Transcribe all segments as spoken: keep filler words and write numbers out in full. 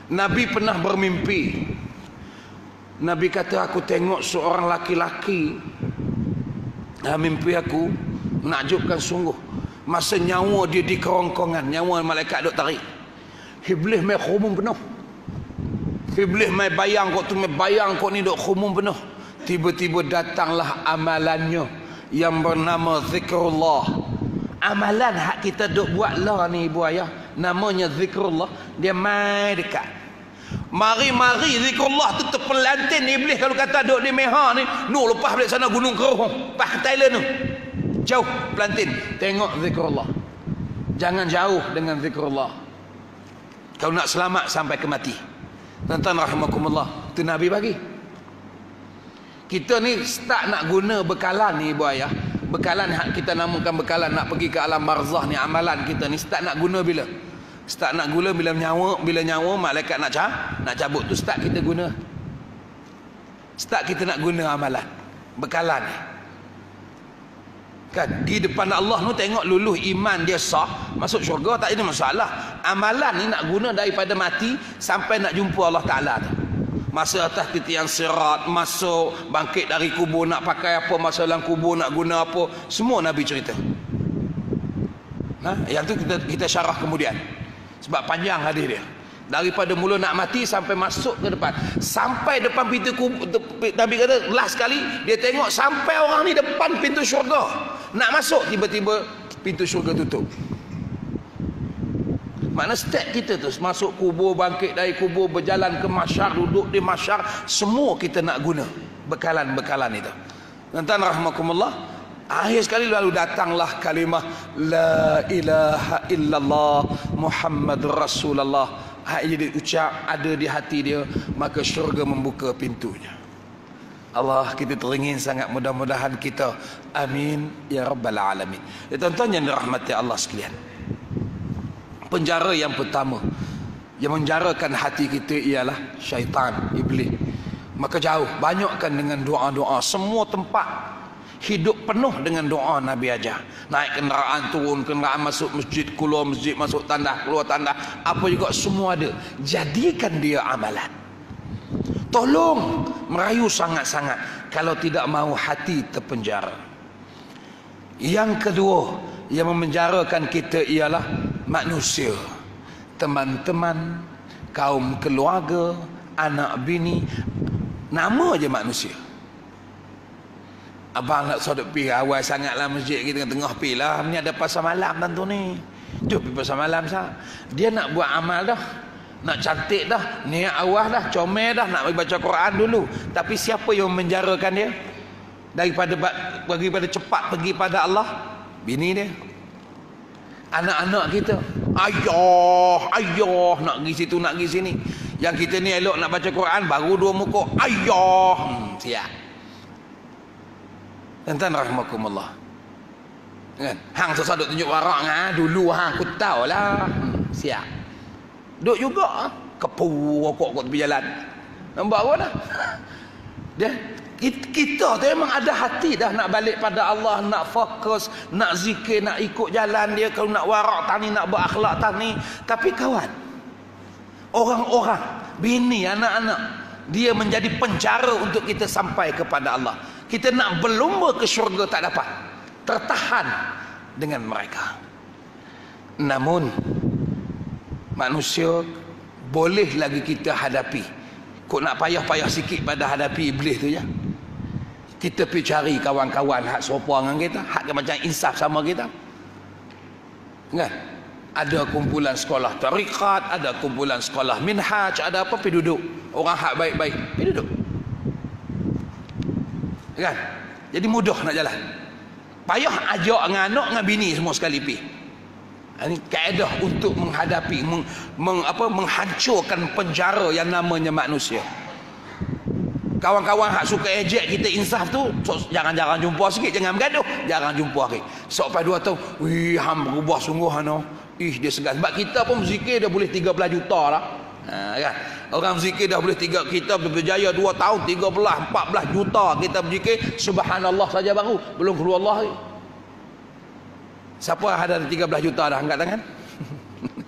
Nabi pernah bermimpi. Nabi kata, aku tengok seorang laki-laki dalam mimpi aku, menakjubkan sungguh. Masa nyawa dia di kerongkongan, nyawa malaikat duk tarik, Iblis mai khumum penuh. Iblis mai bayang kau tu, mai bayang kau ni duk khumum penuh. Tiba-tiba datanglah amalannya yang bernama zikrullah. Amalan hak kita duk buat lah ni ibu ayah, namanya zikrullah. Dia mai dekat, mari-mari zikrullah tu terpelantin. Iblis kalau kata duk di Meha ni, nu lepas balik sana Gunung Kerohong, pas Thailand tu, jauh pelantin, tengok zikrullah. Jangan jauh dengan zikrullah kalau nak selamat sampai ke mati. Tuan-tuan rahimakumullah, tu Nabi bagi. Kita ni start nak guna bekalan ni ibu ayah, bekalan hak kita namakan bekalan nak pergi ke alam barzah ni, amalan kita ni start nak guna bila? Start nak guna bila nyawa, bila nyawa malaikat nak cabut, nak cabut tu start kita guna. Start kita nak guna amalan, bekalan ni. Kan di depan Allah tu tengok luluh iman dia sah, masuk syurga, tak ada masalah. Amalan ni nak guna daripada mati sampai nak jumpa Allah Ta'ala tu. Masa atas titian sirat, masuk, bangkit dari kubur, nak pakai apa, masa dalam kubur nak guna apa, semua Nabi cerita. Nah, yang tu kita kita syarah kemudian. Sebab panjang hadis dia. Daripada mula nak mati sampai masuk ke depan. Sampai depan pintu kubur, Nabi kata last sekali dia tengok sampai orang ni depan pintu syurga. Nak masuk, tiba-tiba pintu syurga tutup. Makna step kita tu masuk kubur, bangkit dari kubur, berjalan ke mahsyar, duduk di mahsyar, semua kita nak guna bekalan-bekalan itu. Tuan-tuan rahmakumullah, akhir sekali lalu datanglah kalimah la ilaha illallah Muhammadur Rasulullah. Hak jadi ucap, ada di hati dia, maka syurga membuka pintunya. Allah, kita teringin sangat, mudah-mudahan kita amin ya rabbal alamin. Ya, tuan-tuan yang dirahmati Allah sekalian, penjara yang pertama yang menjarakan hati kita ialah syaitan, iblis. Maka jauh, banyakkan dengan doa-doa. Semua tempat hidup penuh dengan doa Nabi ajar. Naik kenderaan, turun kenderaan, masuk masjid, keluar masjid, masuk tandah, keluar tandah, apa juga semua ada. Jadikan dia amalan. Tolong merayu sangat-sangat, kalau tidak mahu hati terpenjara. Yang kedua yang memenjarakan kita ialah manusia, teman-teman, kaum keluarga, anak bini, nama je manusia. Abang nak sodok pi awal sangatlah masjid kita tengah pi lah, ni ada pasal malam tentu ni. Jom pi pasal malam sah. Dia nak buat amal dah, nak cantik dah, niat awal dah, comel dah, nak baca Quran dulu. Tapi siapa yang menjarakan dia daripada bagi pada cepat pergi pada Allah? Bini dia, anak-anak kita. Ayah, ayah nak pergi situ, nak pergi sini. Yang kita ni elok nak baca Quran, baru dua muka, ayah. Hmm, siap. Tuan-tuan rahimakumullah. Kan? Hang susah duk tunjuk warak ngah dulu hang aku tahu lah. Hmm, siap. Duk juga kepu rokok kat tepi jalan. Nampak apa dah? Dia kita tu memang ada hati dah nak balik pada Allah, nak fokus, nak zikir, nak ikut jalan dia. Kalau nak warak tani, nak berakhlak tani. Tapi kawan, orang-orang, bini, anak-anak, dia menjadi penjara untuk kita sampai kepada Allah. Kita nak berlumba ke syurga tak dapat, tertahan dengan mereka. Namun manusia boleh lagi kita hadapi. Kok nak payah-payah sikit pada hadapi iblis tu ya. Kita pergi cari kawan-kawan hak serupa dengan kita, hak macam insaf sama kita. Kan? Ada kumpulan sekolah tarikat, ada kumpulan sekolah minhaj, ada apa, pergi duduk. Orang hak baik-baik, pergi duduk. Kan? Jadi mudah nak jalan. Payah ajak dengan anak dengan bini semua sekali pi. Ini kaedah untuk menghadapi meng, meng, apa, menghancurkan penjara yang namanya manusia. Kawan-kawan hak suka ejek kita insaf tu, so, jangan-jangan jumpa sikit, jangan bergaduh, jangan jumpa lagi. Sampai dua tahun, wih ham berubah sungguh ano. Ih dia segan. Sebab kita pun zikir dah boleh tiga belas juta lah. Ha, kan? Orang zikir dah boleh tiga, kita berjaya dua tahun tiga belas empat belas juta kita berzikir subhanallah saja baru, belum keluar Allah lagi. Siapa ada tiga belas juta dah angkat tangan?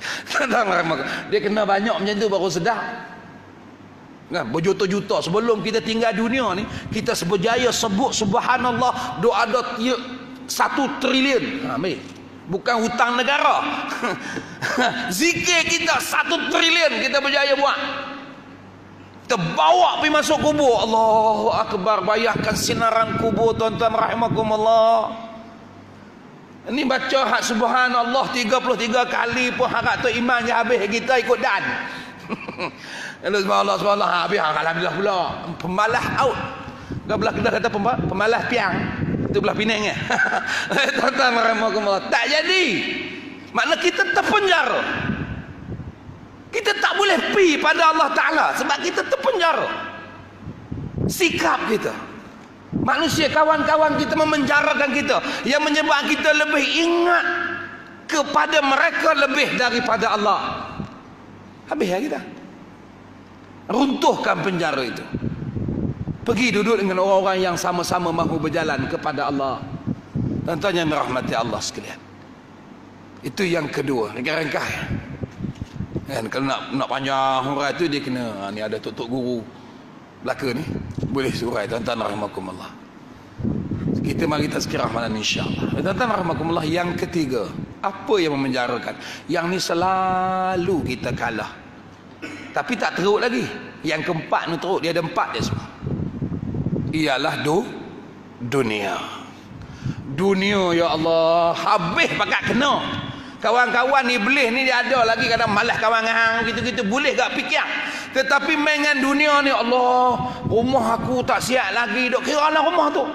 Dia kena banyak macam tu baru sedar. Kan, berjuta-juta sebelum kita tinggal dunia ni, kita berjaya sebut subhanallah, doa ada satu trilion. Ha, ambil. Bukan hutang negara. Zikir kita satu trilion kita berjaya buat. Terbawa pergi masuk kubur. Allahu Akbar. Bayangkan sinaran kubur, tuan-tuan rahimakumullah. Ini baca hak subhanallah tiga puluh tiga kali pun harap tu iman je habis, kita ikut dan. Lalu subhanallah subhanallah habis, alhamdulillah pula. Pemalas out. Belah kita kata pemalas piang. Itu belah Penang ya. Tuan-tuan rahimakumullah. Tak jadi. Makna kita terpenjara. Kita tak boleh pi pada Allah Ta'ala sebab kita terpenjara. Sikap kita. Manusia kawan-kawan kita memenjarakan kita, yang menyebabkan kita lebih ingat kepada mereka lebih daripada Allah. Habis ya kita. Runtuhkan penjara itu. Pergi duduk dengan orang-orang yang sama-sama mahu berjalan kepada Allah. Tuan-tuan yang dirahmati Allah sekalian. Itu yang kedua. Ringkas-ringkas. Kan kalau nak nak panjang hurai tu dia kena ni ada tok-tok guru belaka ni boleh surai. Tuan-tuan rahimakumullah. Kita mari tazkirah malam insya-Allah. Tuan-tuan rahimakumullah, yang ketiga, apa yang memenjarakan? Yang ni selalu kita kalah. Tapi tak teruk lagi. Yang keempat ni teruk, dia ada empat dia semua. Ialah do dunia. Dunia ya Allah, habis pakat kena. Kawan-kawan ni boleh ni dia ada lagi kadang malas kawan hang gitu-gitu boleh gak fikir. Tetapi main dengan dunia ni, Allah, rumah aku tak siap lagi dok kira lah rumah tu.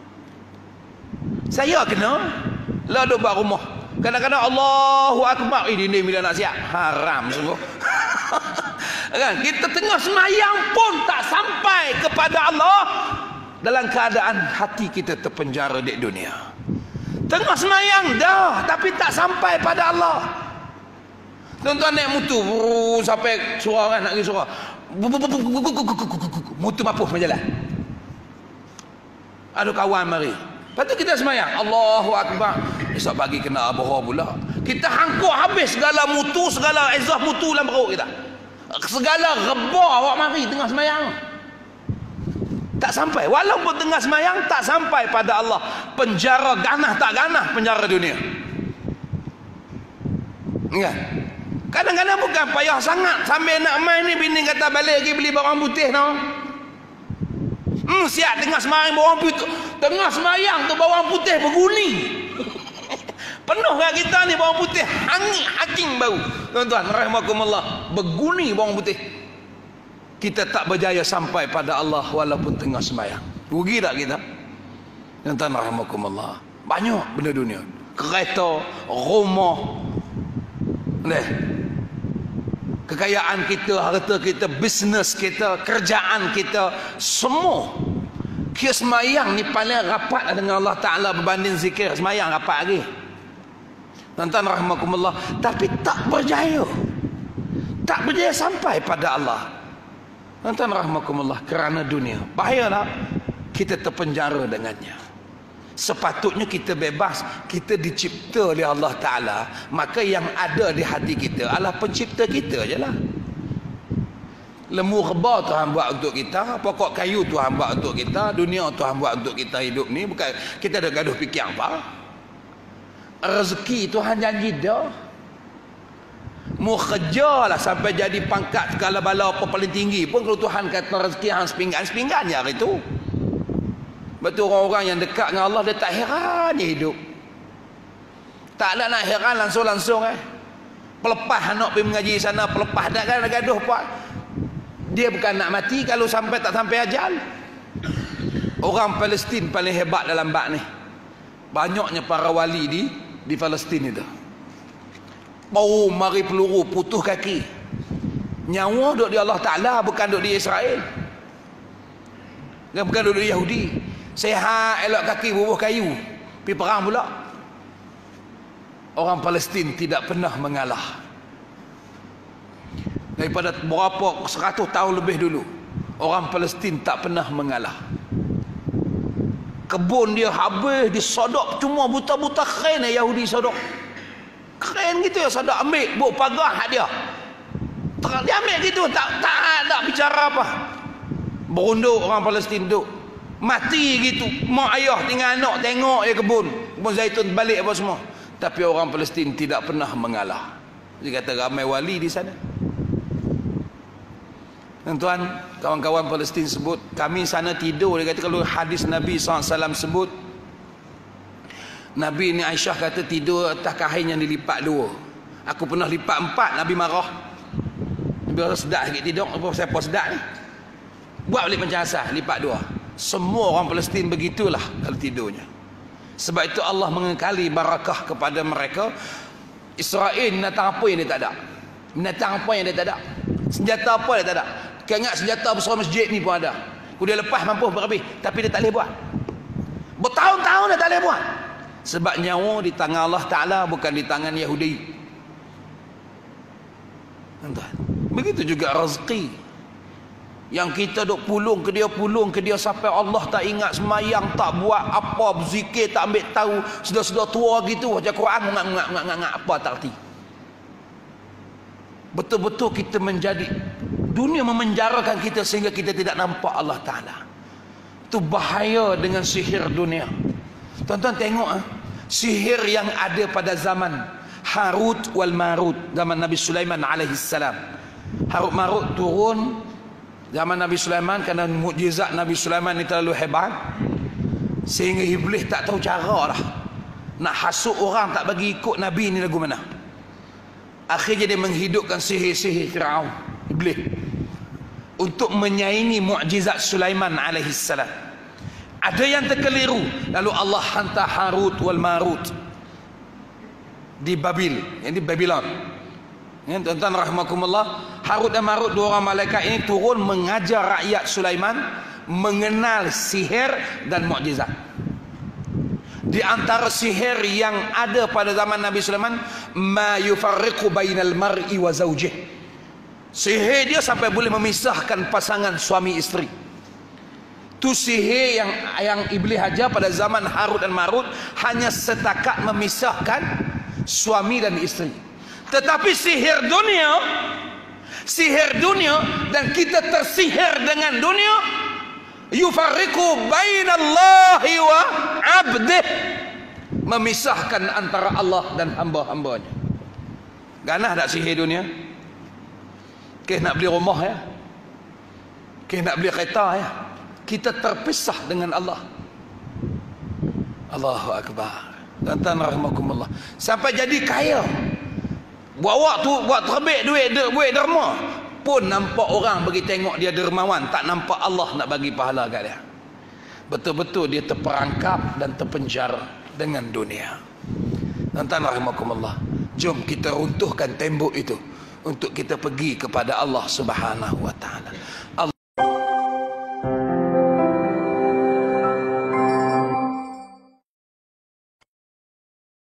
Saya kena lah dok buat rumah. Kadang-kadang Allahu Akbar, eh dinding bila nak siap. Haram sungguh. Kan kita tengah semayang pun tak sampai kepada Allah dalam keadaan hati kita terpenjara di dunia. Tengah semayang dah tapi tak sampai pada Allah. Tuan-tuan naik mutu sampai surah kan nak pergi surah. Mutu mapuh berjalan. Ada kawan mari. Lepas tu kita semayang. Allahu Akbar. Esok pagi kena abah pula. Kita hangkuk habis segala mutu, segala izah mutu dalam perut kita. Segala reba awak mari tengah semayang. Tak sampai. Walaupun tengah semayang tak sampai pada Allah. Penjara ganah tak ganah penjara dunia. Kan? Kadang-kadang bukan payah sangat sambil nak main ni bini kata balik lagi beli bawang putih no. Hmm, siap tengah semayang bawang putih. Tengah semayang tu bawang putih berguni. Penuh kan kita ni bawang putih hangit haking bau. Tuan-tuan rahimakumullah, berguni bawang putih. Kita tak berjaya sampai pada Allah walaupun tengah semayang. Rugi tak kita? Tuan-tuan rahimakumullah. Banyak benda dunia. Kereta, rumah, Leh. Kekayaan kita, harta kita, bisnes kita, kerjaan kita, semua. Kira semayang ni paling rapat dengan Allah Ta'ala berbanding zikir. Semayang rapat lagi. Tuan-tuan rahimakumullah. Tapi tak berjaya. Tak berjaya sampai pada Allah. Tuan-tuan rahimakumullah, kerana dunia. Bahaya tak? Kita terpenjara dengannya. Sepatutnya kita bebas. Kita dicipta oleh Allah Ta'ala. Maka yang ada di hati kita adalah pencipta kita je lah. Lembu rebah Tuhan buat untuk kita. Pokok kayu Tuhan buat untuk kita. Dunia Tuhan buat untuk kita hidup ni. Bukan kita ada gaduh fikir apa. Rezeki Tuhan janji dah. Mu kerja lah sampai jadi pangkat segala bala apa paling tinggi pun kalau Tuhan kata rezeki hang sepinggan-sepinggan je hari tu. Betul orang-orang yang dekat dengan Allah dia tak heran dia hidup. Tak ada nak heran langsung-langsung eh. Pelepah nak pergi mengaji sana, pelepah dah kan gaduh apa. Dia bukan nak mati kalau sampai tak sampai ajal. Orang Palestin paling hebat dalam bab ni. Banyaknya para wali di di Palestin itu. Bau mari peluru putus kaki. Nyawa duduk di Allah Ta'ala bukan duduk di Israel. Bukan duduk di Yahudi. Sehat elok kaki bubuh kayu. Pergi perang pula. Orang Palestin tidak pernah mengalah. Daripada berapa seratus tahun lebih dulu, orang Palestin tak pernah mengalah. Kebun dia habis disodok, cuma buta-buta khain Yahudi sodok. Keren gitu ya, saudara ambil buat pagar hak dia. Tak dia ambil gitu, tak tak ada bicara apa. Berunduk orang Palestin duk. Mati gitu. Mak ayah tinggal anak tengok je kebun. Kebun zaitun balik apa semua. Tapi orang Palestin tidak pernah mengalah. Dia kata ramai wali di sana. Tuan-tuan, kawan-kawan Palestin sebut, kami sana tidur. Dia kata kalau hadis Nabi sallallahu alaihi wasallam sebut, Nabi ni Aisyah kata tidur atas kain yang dilipat dua. Aku pernah lipat empat, Nabi marah. Nabi rasa sedap sikit tidur. Apa saya pun sedap ni. Buat balik macam asal, lipat dua. Semua orang Palestin begitulah kalau tidurnya. Sebab itu Allah mengekali barakah kepada mereka. Israel binatang apa yang dia tak ada? Binatang apa yang dia tak ada? Senjata apa dia tak ada? Kau ingat senjata besar masjid ni pun ada. Kau dia lepas mampu berhabis, tapi dia tak boleh buat. Bertahun-tahun dia tak boleh buat. Sebab nyawa di tangan Allah Ta'ala, bukan di tangan Yahudi. Tuan-tuan, begitu juga rezeki. Yang kita duk pulung ke dia, pulung ke dia sampai Allah tak ingat semayang, tak buat apa, berzikir tak ambil tahu, sudah-sudah tua gitu baca Quran ngak-ngak-ngak apa tak erti. Betul-betul kita menjadi, dunia memenjarakan kita sehingga kita tidak nampak Allah Ta'ala. Itu bahaya dengan sihir dunia. Tuan-tuan tengok ah, sihir yang ada pada zaman Harut wal Marut, zaman Nabi Sulaiman alaihi salam. Harut Marut turun zaman Nabi Sulaiman kerana mukjizat Nabi Sulaiman ni terlalu hebat sehingga iblis tak tahu cara dah nak hasut orang tak bagi ikut Nabi ni lagu mana. Akhirnya dia menghidupkan sihir-sihir Firaun, iblis, untuk menyaingi mukjizat Sulaiman alaihi salam. Ada yang terkeliru, lalu Allah hantar Harut wal Marut di Babil, yang di Babylon. Ya, tuan-tuan rahimakumullah, Harut dan Marut, dua orang malaikat ini turun mengajar rakyat Sulaiman mengenal sihir dan mukjizat. Di antara sihir yang ada pada zaman Nabi Sulaiman, ma yufarriqu bainal mar'i wa zawjih. Sihir dia sampai boleh memisahkan pasangan suami isteri. Tu sihir yang yang iblis ajar pada zaman Harut dan Marut hanya setakat memisahkan suami dan isteri. Tetapi sihir dunia, sihir dunia dan kita tersihir dengan dunia, yufarriqu bainallahi wa abdih, memisahkan antara Allah dan hamba-hambanya. Ganah tak sihir dunia? Kes nak beli rumah ya, kes nak beli kereta ya, kita terpisah dengan Allah. Allahu Akbar. Tuan-tuan rahimakumullah, sampai jadi kaya, buat waktu, buat terbit duit, duit derma pun nampak orang bagi tengok dia dermawan, tak nampak Allah nak bagi pahala kat dia. Betul-betul dia terperangkap dan terpenjara dengan dunia. Tuan-tuan rahimakumullah, jom kita runtuhkan tembok itu untuk kita pergi kepada Allah Subhanahu wa taala.